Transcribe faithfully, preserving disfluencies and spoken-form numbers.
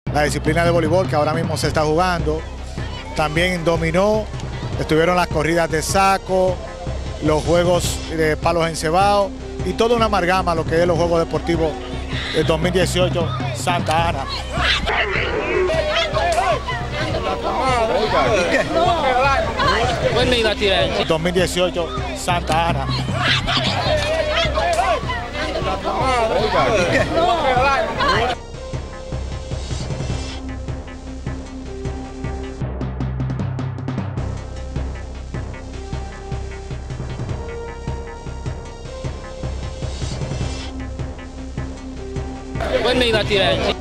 la disciplina de voleibol que ahora mismo se está jugando. También dominó, estuvieron las corridas de saco, los juegos de palos encebados y toda una amalgama lo que es los Juegos Deportivos de dos mil dieciocho Santa Ana. dos mil dieciocho Santa Ana. When may that